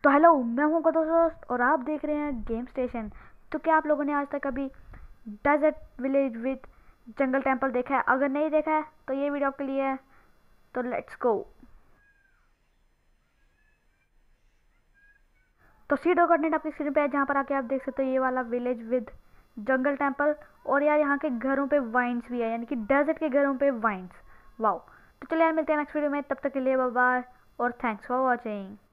तो हेलो, मैं हूं का दोस्त और आप देख रहे हैं गेम स्टेशन। तो क्या आप लोगों ने आज तक कभी desert village with jungle temple देखा है? अगर नहीं देखा है तो ये वीडियो आपके लिए है। तो लेट्स गो। तो सीड कोऑर्डिनेट आपकी स्क्रीन पे है, जहाँ पर आके आप देख सकते हो ये वाला विलेज विद जंगल टेम्पल। और यार यहाँ के घरों पे वाइन्स भी है, यानी कि डेजर्ट के घरों पे वाइन्स। वाओ। तो चलिए यार, मिलते हैं नेक्स्ट वीडियो में। तब तक के लिए बाय बाय और थैंक्स फॉर वॉचिंग।